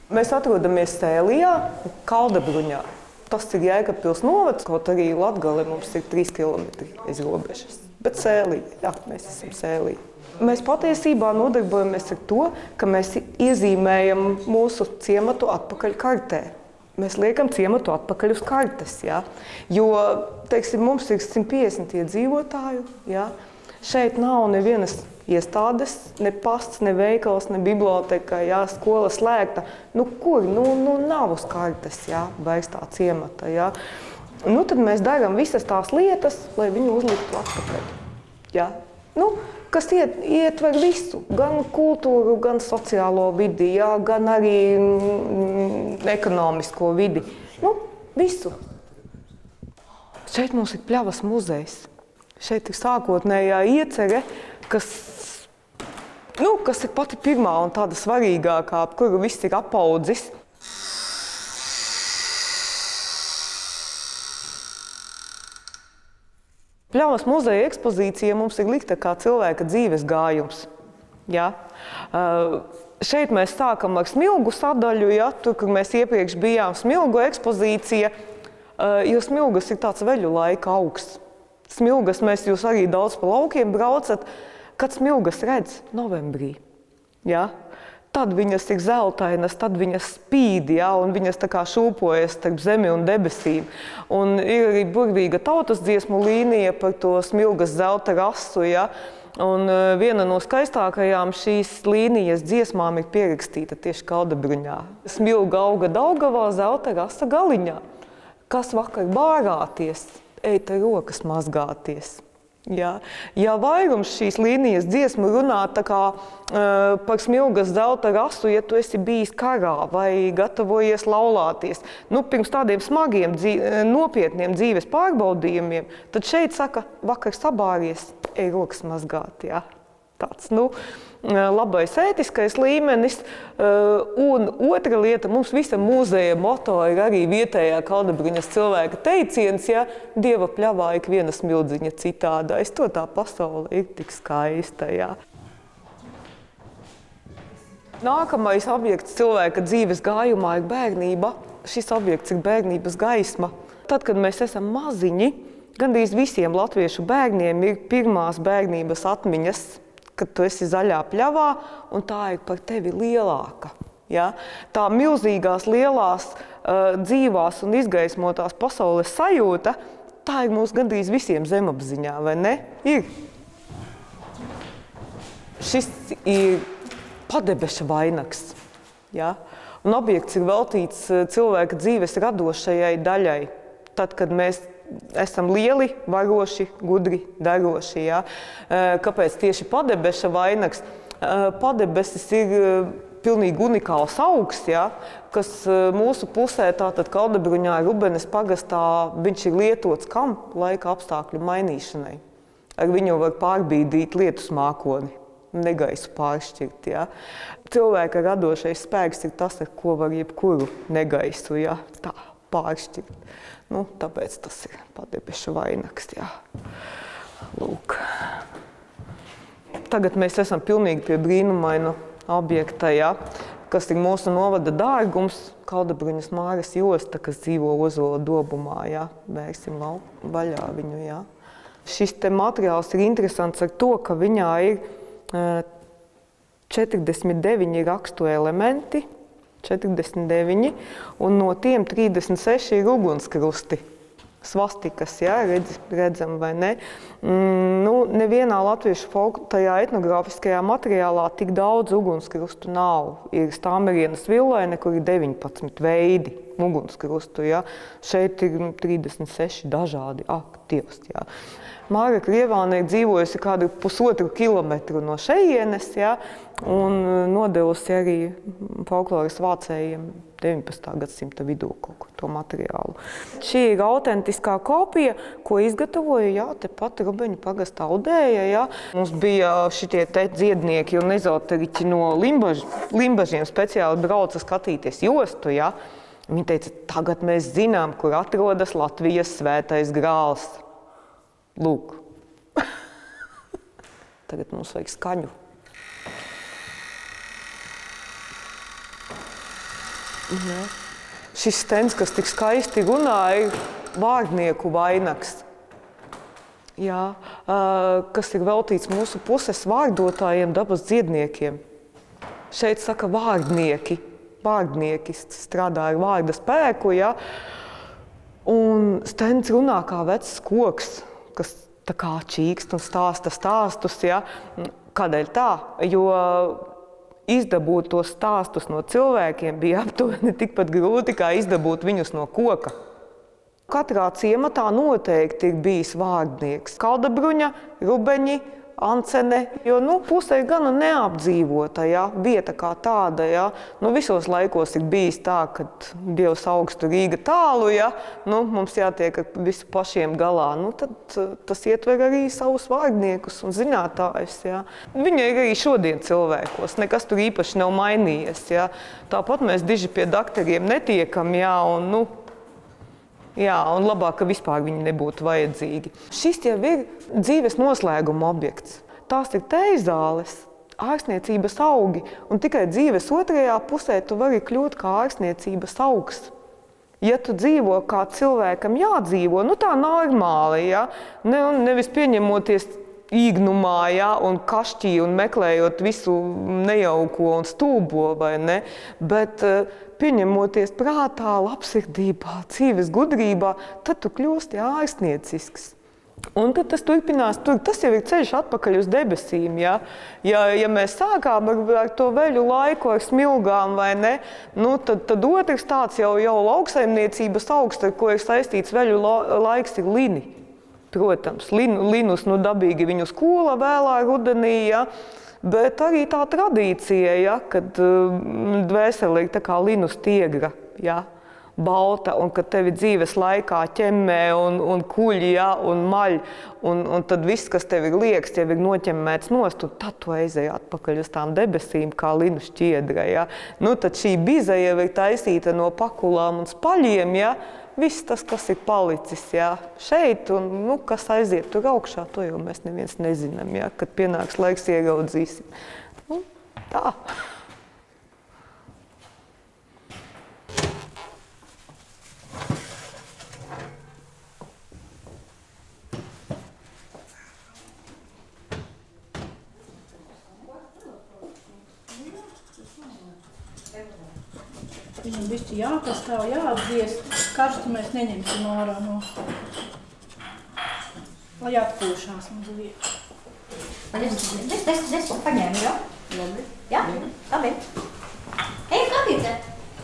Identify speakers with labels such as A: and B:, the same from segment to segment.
A: Mēs atrodamies Sēlijā, Kaldabruņā. Tas ir Jēkabpils novads, kaut arī Latgale mums ir 3 kilometri aiz robežas. Bet Sēlija, jā, mēs esam Sēlija. Mēs patiesībā nodarbojamies ar to, ka mēs iezīmējam mūsu ciematu atpakaļ kartē. Mēs liekam ciematu atpakaļ uz kartes, jā. Jo, teiksim, mums ir 150 iedzīvotāju, jā. Šeit nav nevienas iestādes, ne pasts, ne veikals, ne biblioteka, jā, skola slēgta. Nu, kur? Nu, nav uz kartes, jā, vairs tā ciemata, jā. Nu, tad mēs darām visas tās lietas, lai viņu uzliktu atpakaļ, jā. Nu, kas ietver visu, gan kultūru, gan sociālo vidi, jā, gan arī ekonomisko vidi. Nu, visu. Šeit mums ir Pļavas muzejs. Šeit ir sākotnējā iecere, kas ir pati pirmā un tāda svarīgākā, ap kuru viss ir apaudzis. Pļavas muzeja ekspozīcija mums ir likta kā cilvēka dzīves gājums. Ja? Šeit mēs sākam ar smilgu sadaļu, ja? Tur, kur mēs iepriekš bijām, smilgu ekspozīcija, jo smilgas ir tāds veļu laika augsts. Smilgas mēs jūs arī daudz pa laukiem braucat, kad smilgas redz novembrī. Ja? Tad viņas ir zeltainas, tad viņas spīd, ja? Un viņas tā kā šūpojas starp zemi un debesīm. Un ir arī burvīga tautas dziesmu līnija par to smilgas zelta rasu. Ja? Un viena no skaistākajām šīs līnijas dziesmām ir pierakstīta tieši Kaldabruņā. Smilga auga Daugavā, zelta rasa galiņā. Kas vakar bārāties? Eit ar rokas mazgāties. Ja vairums šīs līnijas dziesmu runā tā kā par smilgas zelta rasu, ja tu esi bijis karā vai gatavojies laulāties, nu, pirms tādiem smagiem, nopietniem dzīves pārbaudījumiem, tad šeit saka, vakar sabāries, ej rokas mazgāt. Ja? Tāds, nu, labais ētiskais līmenis. Un otra lieta, mums visa muzeja moto ir arī vietējā Kaldabruņas cilvēka teiciens, ja Dieva pļavā ik viena smildziņa citāda. Es to tā pasaule ir tik skaista, jā. Nākamais objekts cilvēka dzīves gājumā ir bērnība. Šis objekts ir bērnības gaisma. Tad, kad mēs esam maziņi, gandrīz visiem latviešu bērniem ir pirmās bērnības atmiņas, kad tu esi zaļā pļavā, un tā ir par tevi lielāka. Ja? Tā milzīgās, lielās, dzīvās un izgaismotās pasaules sajūta, tā ir mums gandrīz visiem zemapziņā, vai ne? Ir. Šis ir padebeša vainags. Ja? Un objekts ir veltīts cilvēka dzīves radošajai daļai. Tad, kad mēs esam lieli, varoši, gudri, daroši. Ja? Kāpēc tieši padebeša vainags? Padebesis ir pilnīgi unikāls augs, ja? Kas mūsu pusē, tātad Kaldabruņā, Rubenes pagastā, viņš ir lietots kam? Laika apstākļu mainīšanai. Ar viņu var pārbīdīt lietus mākoni, negaisu pāršķirt. Ja? Cilvēka radošais spēks ir tas, ar ko var jebkuru negaisu, ja? Tā pāršķirt. Nu, tāpēc tas ir padebeša vainags, jā. Lūk. Tagad mēs esam pilnīgi pie brīnumaina objekta, jā, kas ir mūsu novada dārgums, Kaldabruņas Māras josta, kas dzīvo Ozola dobumā, jā. Vērsim vaļā viņu, jā. Šis te materiāls ir interesants ar to, ka viņā ir 49 rakstu elementi, 49, un no tiem 36 ir ugunskrusti. Svastikas, jā, redzam vai ne. Nu, nevienā latviešu tajā etnogrāfiskajā materiālā tik daudz ugunskrustu nav. Ir Stāmerienas villaine, kur ir 19 veidi ugunskrustu, jā. Šeit ir 36 dažādi aktīvs, jā. Māra Krievāne ir dzīvojusi kādu 1,5 kilometru no šejienes, ja, un nodevusi arī folkloras vācējiem 19. gadsimta vidū kaut ko to materiālu. Šī ir autentiskā kopija, ko izgatavoja, jā, tepat Rubeņu pagasta Audēja, jā. Mums bija šitie te dziednieki un ezoteriķi no Limbažiem speciāli brauca skatīties jostu, jā. Viņi teica, tagad mēs zinām, kur atrodas Latvijas svētais grāls. Lūk. Tagad mums vajag skaņu. Šis stends, kas tik skaisti runāja, ir vārdnieku vainags. Jā, kas ir veltīts mūsu puses vārdotājiem, dabas dziedniekiem. Šeit saka vārdnieki. Vārdnieki strādā ar vārda spēku, ja? Un stends runā kā vecs koks, kas tā kā čīkst un stāsta stāstus. Ja? Kādēļ tā? Jo izdabūt tos stāstus no cilvēkiem bija aptuveni tikpat grūti, kā izdabūt viņus no koka. Katrā ciematā noteikti ir bijis vārdnieks. Kaldabruņa, Rubeņi, Ancene, jo pusē ir gana neapdzīvota, ja, vieta kā tāda. Ja. Visos laikos ir bijis tā, ka Dievs augstu, Rīga tālu, ja, mums jātiek ar visu pašiem galā. Tad tas ietver arī savus vārdniekus un zinātājus. Ja. Viņi ir arī šodien cilvēkos, nekas tur īpaši nav mainījies. Ja. Tāpat mēs diži pie dakteriem netiekam, ja, un labāk, ka vispār viņi nebūtu vajadzīgi. Šis jau ir dzīves noslēguma objekts. Tās ir tēzāles, ārstniecības augi, un tikai dzīves otrajā pusē tu vari kļūt kā ārstniecības augs. Ja tu dzīvo kā cilvēkam jādzīvo, tā normāli, ja? Nevis pieņemoties īgnumā, ja? Un kašķī un meklējot visu nejauko un stulbo, vai ne? Bet pieņemoties prātā, labsirdībā, dzīves gudrībā, tad tu kļūsti ārstniecisks. Un tad tas turpinās, tas jau ir ceļš atpakaļ uz debesīm. Ja, ja mēs sākām ar to veļu laiku, ar smilgām, vai ne, tad otrs tāds jau lauksaimniecības augsts, ar ko ir saistīts veļu laiks, ir lini. Protams, linus dabīgi viņu skūla vēlā rudenī, ja. Bet arī tā tradīcija, ja, kad dvēsele ir tā kā linu stiegra, ja, balta, un kad tevi dzīves laikā ķemmē un kuļ, ja, un maļ, un tad viss, kas tev ir liekas, tev ir noķemmēts nost, un tad tu aizēji atpakaļ uz tām debesīm, kā linu šķiedra. Ja. Tad šī bize jau ir taisīta no pakulām un spaļiem, ja. Viss tas, kas ir palicis, ja, šeit, un kas aiziet tur augšā, to jau mēs neviens nezinām, ja, kad pienāks laiks ieraudzīsim. Tā.
B: Viņam bišķi jāpastāv, jāatdziest, karstu mēs neņemsim ārā no. Lai atpūšās mazliet.
C: Es paņēmu, jo? Labi. Jā? Labi. Ej, kāpīte?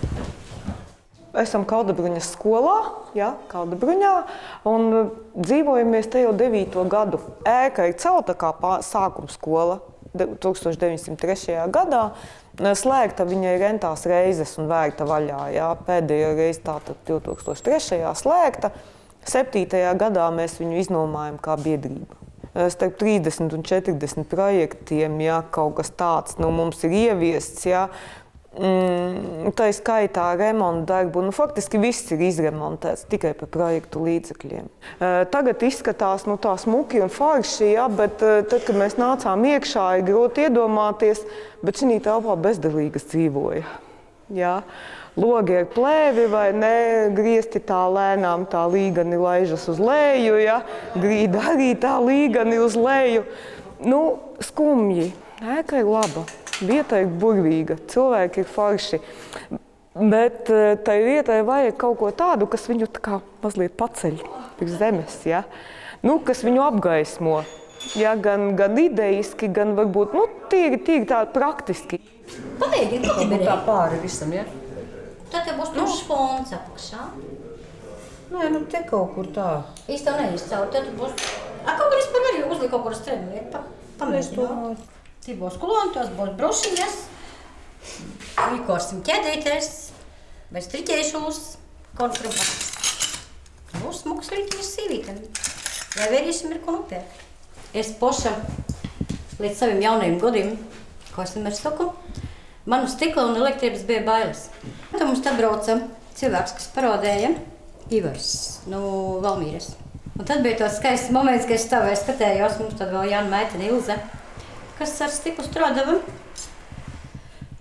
A: Esam Kaldabruņas skolā, ja, Kaldabruņā, un dzīvojamies te jau 9. gadu. Ēka ir celta kā sākuma skola 1903. gadā. Slēgta viņa ir rentās reizes un vērta vaļā. Jā. Pēdējo reizi tātad 2003. slēgta. 7. gadā mēs viņu iznomājam kā biedrība. Starp 30 un 40 projektiem, jā, kaut kas tāds mums ir ieviests. Jā. Tā ir skaitā remonta darbu. Faktiski viss ir izremontēts tikai par projektu līdzekļiem. Tagad izskatās tā smuki un forši, ja, bet tad, kad mēs nācām iekšā, ir grūti iedomāties, bet šī telpā bezdelīgas dzīvoja. Ja. Logi ar plēvi vai ne, griezti tā lēnām, tā līgani laižas uz leju, ja. Grīda arī tā līgani uz leju. Skumji, ēka ir laba. Vieta ir burvīga, cilvēki ir forši, bet tai vietai vajag kaut ko tādu, kas viņu tā kā mazliet paceļ pirms zemes, ja? Kas viņu apgaismo, ja? Gan idejiski, gan varbūt tīri tā praktiski.
C: Paveidīgi, ko tu berēji?
D: Tā pāri visam, ja?
C: Tad te būs tumšs fons apakšā.
D: Nē, te kaut kur tā.
C: Īsti tev neizcaur, tad būs... Kaut kur es arī uzliku kaut kur strēmu, ja? Pamēģināt. Tie būs kuloni, tos būs brušiņas, īkorsim ķēdītes, vai striķēšos, konfirmācijas. Būs smuks līķis sīvītam, vai vērīšiem ir ko nopērk. Es poša līdz saviem jaunajiem godiem, ko es vienmēr saku, manu stikla un elektrības bija bailes. Tad mums te brauca cilvēks, kas parodēja Ivars no Valmīras. Un tad bija tāds skaists moments, kad es stāvēju skatējos, mums tad vēl Jāna meitene Ilze, kas ar stiklu strādava.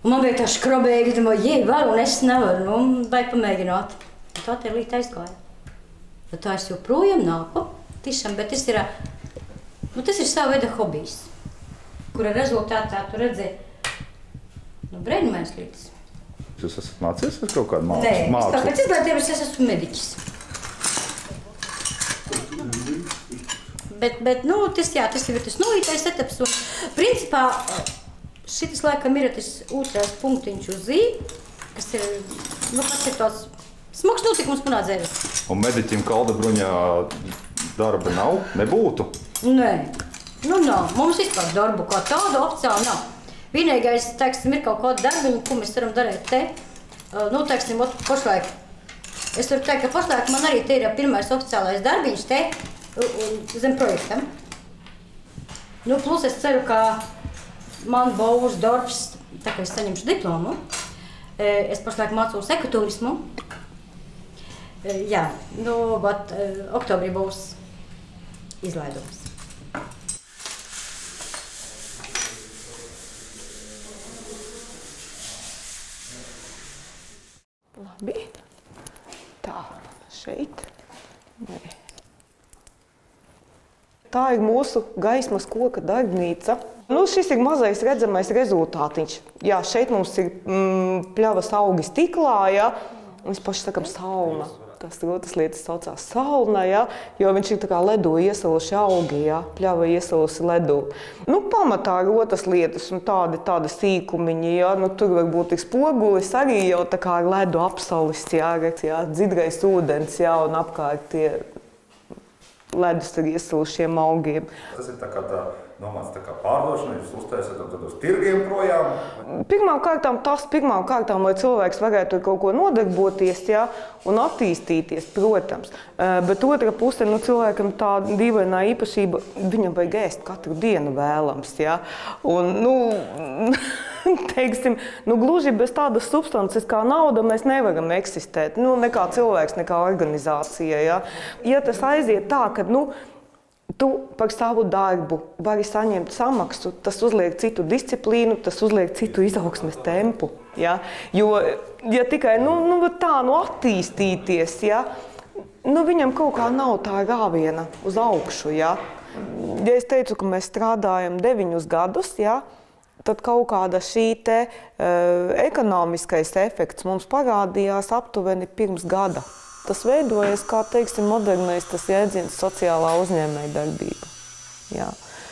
C: Un man bija tā škrobēja, domāju, jē, var, un es nevaru, nu, vajag pamēģināt. Un tā te līta aizgāja. Bet tā es joprojām nāku, tiešām, bet tas ir sava veida hobijs, kura rezultātā tu redzi, nu, brēnumais līdz.
E: Jūs esat mācījies ar kaut kādu mākslu?
C: Nē, pēc izglītības es esmu mediķis. Bet, nu, tas jau ir tas nulītais etaps, un principā šitas laikam ir tas otrais punktiņš uz ī, kas ir, nu, kas ir tāds smags notikums manā dzīvē.
E: Un mediķim Kaldabruņā darba nav? Nebūtu?
C: Nē, nu nav. Mums vispār darbu kā tādu oficiāli nav. Vienīgais, teiksim, ir kaut kāda darbiņa, ko mēs varam darīt te. Nu, teiksim, pašlaik. Es varu teikt, ka pašlaik man arī te ir pirmais oficiālais darbiņš te zem projektam. Nu, plus es ceru, ka man būs darbs, tā kā es saņemšu diplomu. Es pašlaik mācos ekoturismu. Jā, nu, bet oktobrī būs izlaidums.
A: Labi. Tā, šeit. Nē. Tā ir mūsu gaismas koka darbnīca. Nu, šis ir mazais redzamais rezultātiņš. Jā, šeit mums ir pļavas augi stiklā, jā. Mēs paši sakam sauna. Tas lietas saucās sauna, jā, jo viņš ir tā kā ledu iesaluši augi, jā, pļava iesalusi ledu. Nu, pamatā rotas lietas un tādi sīkumiņi, jā, nu, tur varbūt ir spogulis arī jau tā kā ar ledu apsalis, jā, dzidrais ūdens, jā, un apkārt tie ledus ar iesalušiem augiem.
E: Tas ir tā kā domāts tā kā pārdošana, jūs uztaisat un tad uz tirgiem projām?
A: Pirmām kārtām, lai cilvēks varētu ar kaut ko nodarboties, jā, un attīstīties, protams. Bet otra puse, nu, cilvēkam tā dīvainā īpašība, viņam vajag ēst katru dienu vēlams, jā. Un, nu, teiksim, nu, gluži bez tādas substances kā nauda mēs nevaram eksistēt. Nu, ne kā cilvēks, ne kā organizācija, jā. Ja tas aiziet tā, ka, nu, tu par savu darbu vari saņemt samaksu, tas uzliek citu disciplīnu, tas uzliek citu izaugsmes tempu. Ja? Jo, ja tikai attīstīties, ja? Nu, viņam kaut kā nav tā rāviena uz augšu. Ja? Ja es teicu, ka mēs strādājam 9 gadus, ja? Tad kaut kāda šī ekonomiskais efekts mums parādījās aptuveni pirms gada. Tas veidojas, kā teiksim, modernais tas jēdziens sociālā uzņēmējdarbība. Jā,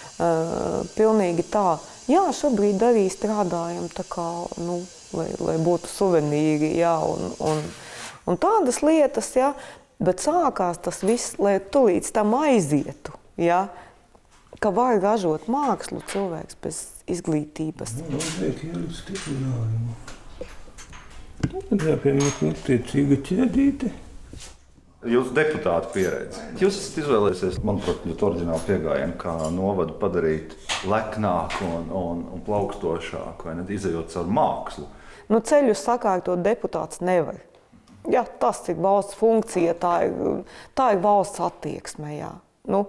A: pilnīgi tā. Jā, šobrīd arī strādājam tā kā, nu, lai būtu suvenīri, jā, un tādas lietas, jā, bet sākās tas viss, lai tulīdz tam aizietu, jā, ka var ražot mākslu cilvēks bez izglītības.
F: Vajag ielikt stiprinājumu. Tad jāpieņemt mērķtiecīga ķēdīte.
E: Jūsu deputāta pieredze. Jūs esat izvēlējusies, manuprāt, ļoti oriģinālu piegājienu, kā novadu padarīt leknāku un plaukstošāku, vai ne, izejot caur mākslu.
A: Nu, ceļus sakārtot deputāts nevar. Jā, tas ir valsts funkcija, tā ir valsts attieksme, jā. Nu,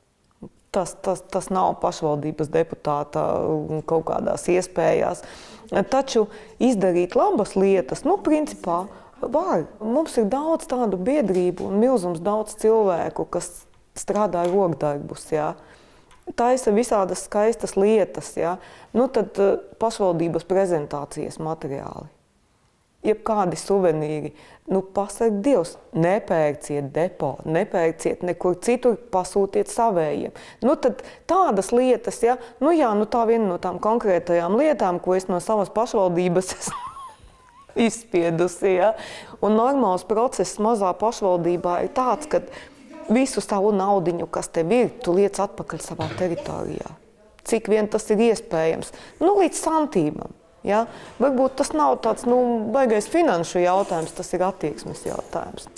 A: tas nav pašvaldības deputāta kaut kādās iespējās. Taču izdarīt labas lietas, nu, principā, var. Mums ir daudz tādu biedrību un milzums daudz cilvēku, kas strādā rokdarbus, jā. Taisa visādas skaistas lietas, jā. Nu, tad pašvaldības prezentācijas materiāli. Jebkādi suvenīri. Nu, pasarg Dievs, nepērciet depo, nepērciet nekur citur, pasūtiet savējiem. Nu, tad tādas lietas, jā. Nu, jā, nu, tā viena no tām konkrētajām lietām, ko es no savas pašvaldības izspiedusi, ja? Un normāls process mazā pašvaldībā ir tāds, ka visu savu naudiņu, kas tev ir, tu liec atpakaļ savā teritorijā. Cik vien tas ir iespējams. Nu, līdz santīmam. Ja? Varbūt tas nav tāds, nu, baigais finanšu jautājums, tas ir attieksmes jautājums.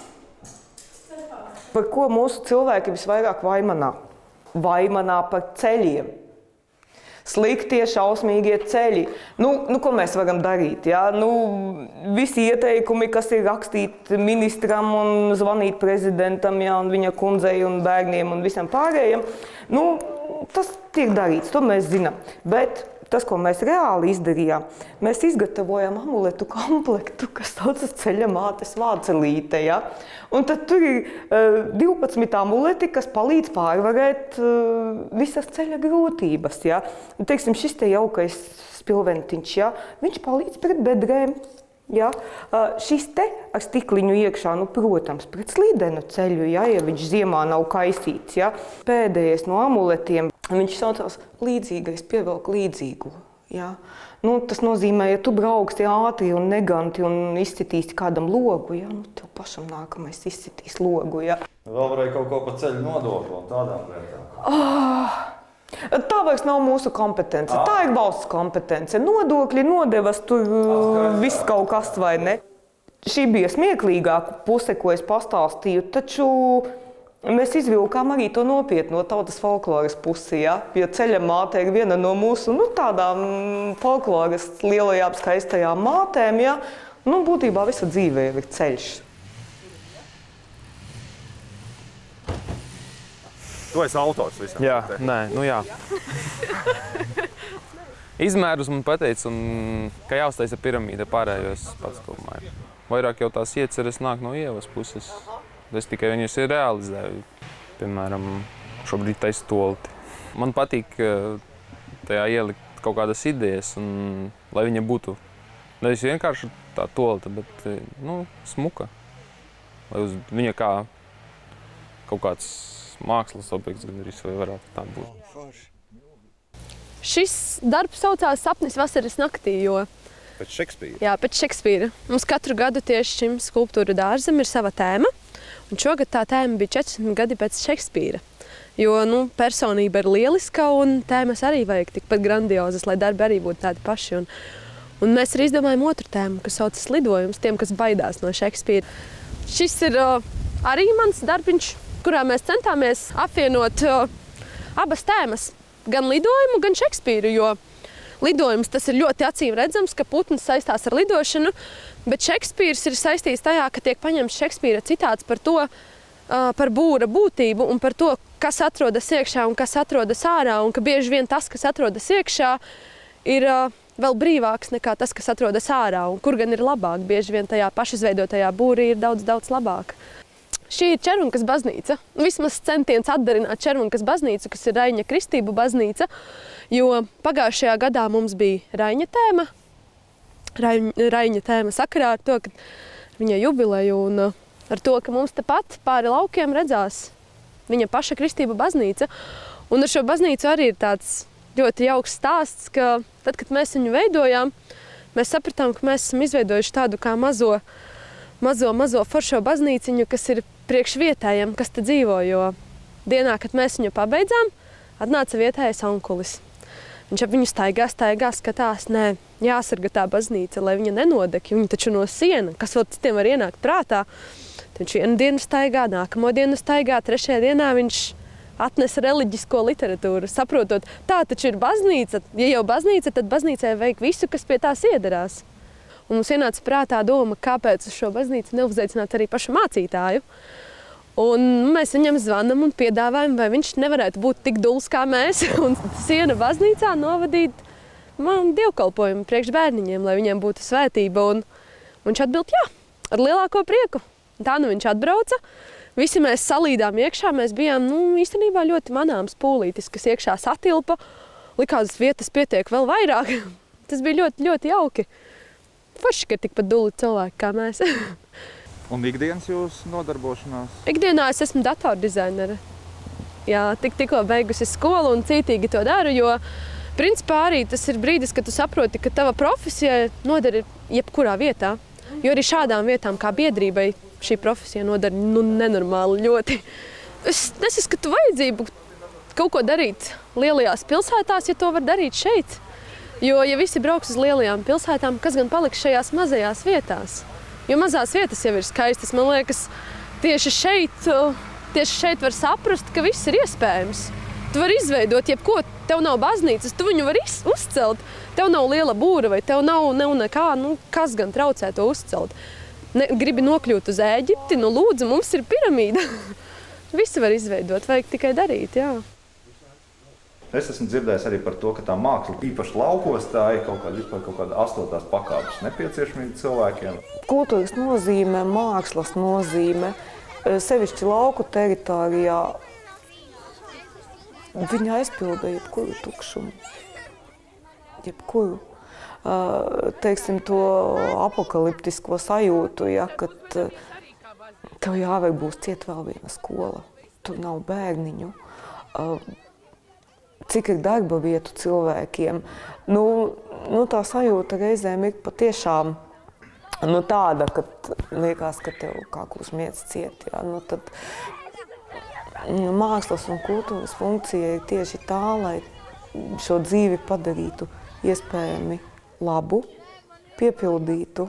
A: Par ko mūsu cilvēki visvairāk vaimanā? Vaimanā par ceļiem. Sliktie, šausmīgie ceļi. Nu, ko mēs varam darīt? Ja? Nu, visi ieteikumi, kas ir rakstīti ministram un zvanīt prezidentam, ja, un viņa kundzei un bērniem un visam pārējiem, nu, tas tiek darīts, to mēs zinām. Bet Tas, ko mēs reāli izdarījām, mēs izgatavojām amuletu komplektu, kas saucas Ceļa mātes vācelīte. Ja? Un tad tur ir 12 amuleti, kas palīdz pārvarēt visas ceļa grūtības. Ja? Un, teiksim, šis te jaukais spilventiņš, ja? Viņš palīdz pret bedrēm. Ja? Šis te ar stikliņu iekšā, nu, protams, pret slīdenu ceļu, ja viņš ziemā nav kaisīts. Ja? Pēdējais no amuletiem, viņš saucās līdzīgais, pievelk līdzīgo. Ja? Nu, tas nozīmē, ja tu brauksti ātri un neganti un izcitīsi kādam logu, ja? Nu, tev pašam nākamais izcitīs logu. Ja?
E: Vēl varēja kaut ko pa ceļu nodokli un tādām lietām.
A: Tā vairs nav mūsu kompetence. Tā ir valsts kompetence. Nodokļi, nodevas, tur viss kaut kas vai ne. Šī bija smieklīgāka puse, ko es pastāstīju, taču mēs izvilkām arī to nopietno tautas folkloras pusi. Ja? Jo Ceļa māte ir viena no mūsu tādām folkloras lielajām skaistajām mātēm. Ja? Nu, būtībā visa dzīve ir ceļš.
E: Tu esi autors visam?
G: Jā, jā. Izmērus man pateica, ka jāuztaisa piramīda pārējos pats kaut māju. Vairāk jau tās ieceres nāk no Ievas puses. Es tikai viņus realizēju. Piemēram, šobrīd taisu tolti. Man patīk tajā ielikt kaut kādas idejas, un lai viņa būtu nevis vienkārši tā tolta, bet smuka. Lai uz viņa kā kaut kāds mākslas objekts gandrīz vai varētu tā būt.
H: Šis darbs saucās Sapnis vasaras naktī, jo...
E: Pēc Šekspīra?
H: Jā, pēc Šekspīra. Mums katru gadu tieši šim skulptūru dārzam ir sava tēma, un šogad tā tēma bija 40 gadi pēc Šekspīra. Jo, personība ir lieliska, un tēmas arī vajag tikpat grandiozas, lai darbi arī būtu tādi paši. Un mēs arī izdomājam otru tēmu, kas saucas lidojums, tiem, kas baidās no Šekspīra. Šis ir arī mans darbiņš, kurā mēs centāmies apvienot abas tēmas, gan lidojumu, gan Šekspīru, jo lidojums tas ir ļoti acīm redzams, ka putns saistās ar lidošanu, bet Šekspīrs ir saistīts tajā, ka tiek paņemts Šekspīra citāts par to, par būra būtību un par to, kas atrodas iekšā un kas atrodas ārā, un ka bieži vien tas, kas atrodas iekšā, ir vēl brīvāks nekā tas, kas atrodas ārā, un kur gan ir labāk. Bieži vien tajā pašizveidotajā būrī ir daudz, daudz labāk. Šī ir Červunkas baznīca. Vismaz centiens atdarināt Červunkas baznīcu, kas ir Raiņa kristību baznīca, jo pagājušajā gadā mums bija Raiņa tēma. Raiņa tēma sakarā ar to, ka viņa jubileju un ar to, ka mums tepat pāri laukiem redzās viņa paša kristību baznīca. Un ar šo baznīcu arī ir tāds ļoti jauks stāsts, ka tad, kad mēs viņu veidojām, mēs sapratām, ka mēs esam izveidojuši tādu kā mazo foršo baznīciņu, kas ir priekš vietējiem, kas te dzīvo, jo dienā, kad mēs viņu pabeidzām, atnāca vietējais onkulis. Viņš ap viņu staigā, skatās, nē, jāsarga tā baznīca, lai viņa nenodeg, jo viņa taču no siena, kas vēl citiem var ienākt prātā. Viņš vienu dienu staigā, nākamo dienu staigā, trešajā dienā viņš atnes reliģisko literatūru, saprotot, tā taču ir baznīca, ja jau baznīca, tad baznīcai vajag visu, kas pie tās iederās. Un mums ienāca prātā doma, kāpēc uz šo baznīcu neuzaicināt arī pašu mācītāju. Un mēs viņam zvanam un piedāvājam, vai viņš nevarētu būt tik duls kā mēs un siena baznīcā novadīt dievkalpojumu priekš bērniņiem, lai viņiem būtu svētība. Un viņš atbild, jā, ar lielāko prieku. Tā viņš atbrauca. Visi mēs salīdām iekšā, mēs bijām īstenībā ļoti manāms pūlītis, kas iekšā satilpa. Likās vietas pietiek vēl vairāk. Tas bija ļoti, ļoti jauki. Forši, ka ir tikpat duli cilvēki kā mēs.
E: Un ikdienas jūs nodarbošanās?
H: Ikdienā es esmu datordizainere. Jā, tikko beigusi skolu un cītīgi to daru, jo principā arī tas ir brīdis, kad tu saproti, ka tava profesija noder jebkurā vietā. Jo arī šādām vietām kā biedrībai šī profesija noder nenormāli ļoti. Es nesaskatu vajadzību kaut ko darīt lielajās pilsētās, ja to var darīt šeit. Jo, ja visi brauks uz lielajām pilsētām, kas gan paliks šajās mazajās vietās? Jo mazās vietas jau ir skaistas. Man liekas, tieši šeit var saprast, ka viss ir iespējams. Tu vari izveidot jebko, tev nav baznīcas, tu viņu vari uzcelt. Tev nav liela būra vai tev nav nekā, kas gan traucē to uzcelt. Gribi nokļūt uz Ēģipti, lūdzu, mums ir piramīda. Visu var izveidot, vajag tikai darīt, jā.
E: Es esmu dzirdējis arī par to, ka tā māksla īpaši laukos tā ir kaut kāda 8. pakāpes nepieciešamība cilvēkiem.
A: Kultūras nozīme, mākslas nozīme, sevišķi lauku teritorijā, viņa aizpilda jebkuru tukšumu. Jebkuru. Teiksim, to apokaliptisko sajūtu, ja, kad tev jāvajag būs ciet vēl viena skola. Tur nav bērniņu. Cik ir darba vietu cilvēkiem. Tā sajūta reizēm ir patiešām tāda, ka liekas, ka tev kā klusmiets ciet. Ja? Tad mākslas un kultūras funkcija ir tieši tā, lai šo dzīvi padarītu iespējami labu, piepildītu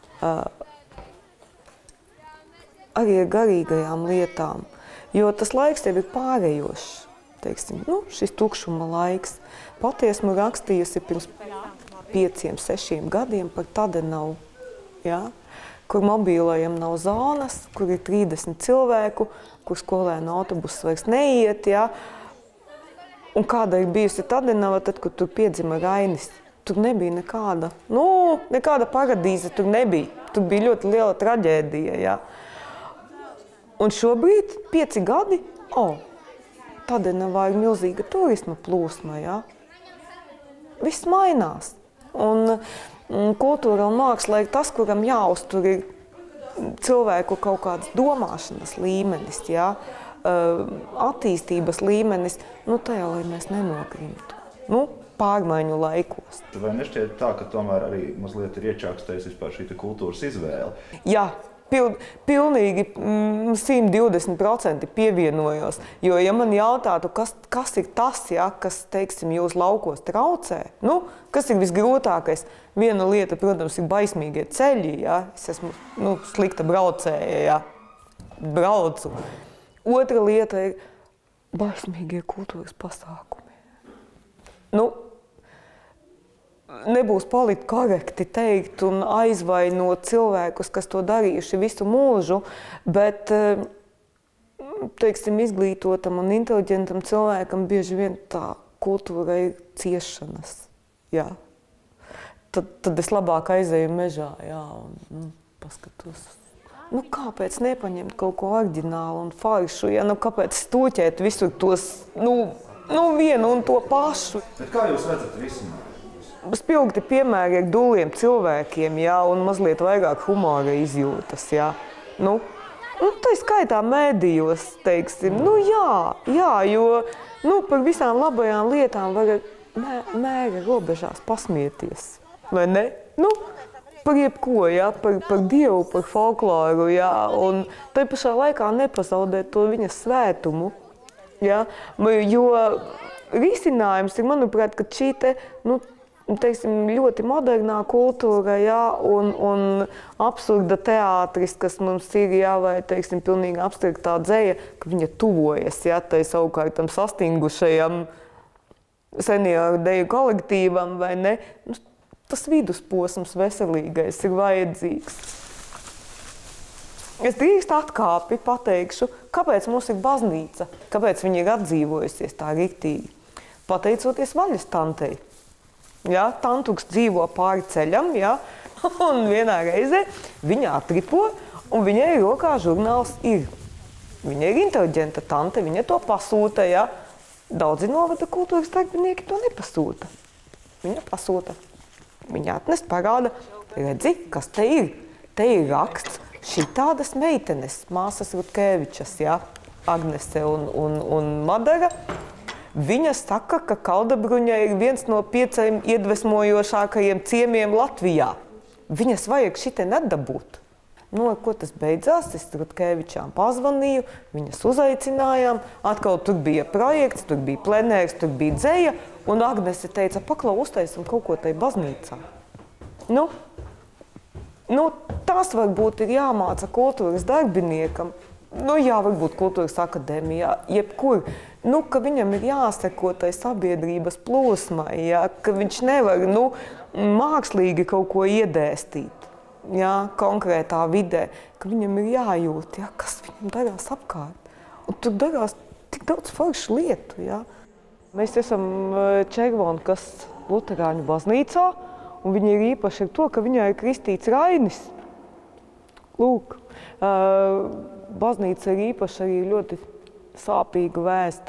A: arī ar garīgajām lietām. Jo tas laiks jau ir pārējošs. Teiksim, šis tukšuma laiks. Pati esmu rakstījusi pirms 5-6 gadiem par Tadenavu, ja? Kur mobīlajam nav zonas, kur ir 30 cilvēku, kur skolēnu autobuss vairs neiet. Ja? Un kāda ir bijusi Tadenava, tad, kad tur piedzima Rainis. Tur nebija nekāda paradīze, tur nebija. Tur bija ļoti liela traģēdija. Ja? Un šobrīd 5 gadi, Tadenavā ir milzīga turisma plūsma, ja? Viss mainās. Un kultūra un māksla ir tas, kuram jāuztur ir cilvēku kaut kāds domāšanas līmenis, ja? Attīstības līmenis, tajā, lai mēs nenokrimtu. Pārmaiņu laikos.
E: Vai nešķiet tā, ka tomēr arī mazliet ir iečākstējis vispār šī kultūras izvēle?
A: Jā. Pilnīgi 120% pievienojos, jo, ja man jautātu, kas ir tas, ja, kas, teiksim, jūs laukos traucē, kas ir visgrūtākais? Viena lieta, protams, ir baismīgie ceļi, ja, es esmu, slikta braucēja, ja, braucu. Otra lieta ir baismīgie kultūras pasākumi. Nebūs politkorekti teikt un aizvainot cilvēkus, kas to darījuši visu mūžu, bet, teiksim, izglītotam un inteliģentam cilvēkam bieži vien tā kultūra ir ciešanas. Jā. Tad es labāk aizēju mežā, jā, un paskatos. Kāpēc nepaņemt kaut ko oriģinālu un faršu, ja? Kāpēc stūķēt visur tos, vienu un to pašu?
E: Bet kā jūs redzat risinājumu?
A: Spilgti piemēri ar duliem cilvēkiem, ja, un mazliet vairāk humora izjūtas. Ja. Tā skaitā mēdījos, teiksim, jā, jo par visām labajām lietām var mēra robežās pasmieties, vai ne? Par jebko, ja, par Dievu, par folkloru, ja, un tai pašā laikā nepazaudēt to viņa svētumu, ja, jo risinājums ir, manuprāt, ka šī te, teiksim, ļoti modernā kultūra, jā, un absurda teātris, kas mums ir, jā, vai, teiksim, pilnīgi abstraktā dzeja, ka viņa tuvojas, jā, tai savukārt tam sastingušajam senioru deju kolektīvam, vai ne? Tas vidusposms veselīgais ir vajadzīgs. Es drīkst atkāpi pateikšu, kāpēc mums ir baznīca, kāpēc viņa ir atdzīvojusies tā riktīgi. Pateicoties vaļas tantei. Ja, tantuks dzīvo pāri ceļam, ja, un vienā reizē viņa atripo, un viņai rokā žurnāls ir. Viņa ir inteliģenta tante, viņa to pasūta, ja. Daudzi novada kultūras darbinieki to nepasūta. Viņa pasūta. Viņa atnest parāda, redzi, kas te ir. Te ir raksts šitādas meitenes, māsas Rutkevičas, ja, Agnese un Madara. Viņa saka, ka Kaldabruņa ir viens no 5 iedvesmojošākajiem ciemiem Latvijā. Viņas vajag šitien atdabūt. Ar ko tas beidzās? Es Rutkevičām pazvanīju, viņas uzaicinājām. Atkal tur bija projekts, tur bija plenērs, tur bija dzeja. Un Agnese teica, paklau, uztaisim kaut ko tai baznīcā. Tas varbūt ir jāmāca kultūras darbiniekam. Varbūt kultūras akadēmijā, jebkur. Ka viņam ir jāseko tai sabiedrības plūsmai, ja, ka viņš nevar, mākslīgi kaut ko iedēstīt, ja, konkrētā vidē, ka viņam ir jājūt, ja, kas viņam darās apkārt. Un tur darās tik daudz foršu lietu, ja. Mēs esam Červoņkas luterāņu baznīcā, un viņa ir īpaši ar to, ka viņai ir kristīts Rainis. Lūk, baznīca ir īpaši arī ļoti sāpīgu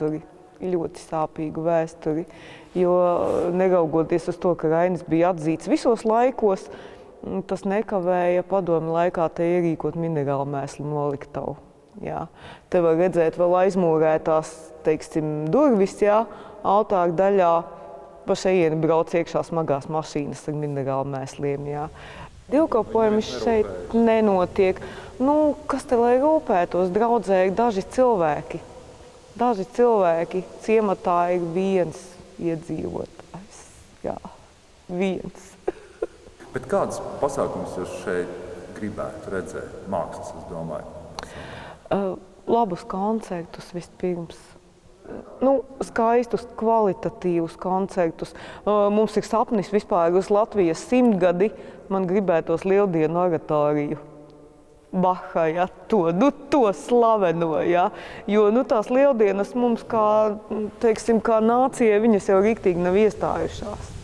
A: vēsturi, jo neraugoties uz to, ka Rainis bija atzīts visos laikos, tas nekavēja padomju laikā te ierīkot minerālu mēslu noliktavu. Jā. Te var redzēt vēl aizmūrētās, teiksim, durvis, jā, altāra daļā. Pa šeieni brauc iekšā smagās mašīnas ar minerālu mēsliem, jā. Dievkalpojumi šeit nenotiek. Nu, kas te lai rūpētos? Draudzē ir daži cilvēki. Ciematā ir viens iedzīvotājs. Jā, viens.
E: Bet kādas pasākumus jūs šeit gribētu redzēt? Mākslas, es domāju.
A: Labus koncertus vispirms. Nu, skaistus, kvalitatīvus koncertus. Mums ir sapnis vispār uz Latvijas 100 gadi. Man gribētos lieldienu oratoriju. Baha, ja, to slaveno, ja. Jo, nu, tās lieldienas mums kā, teiksim, kā nācijai, viņas jau riktīgi nav iestājušās.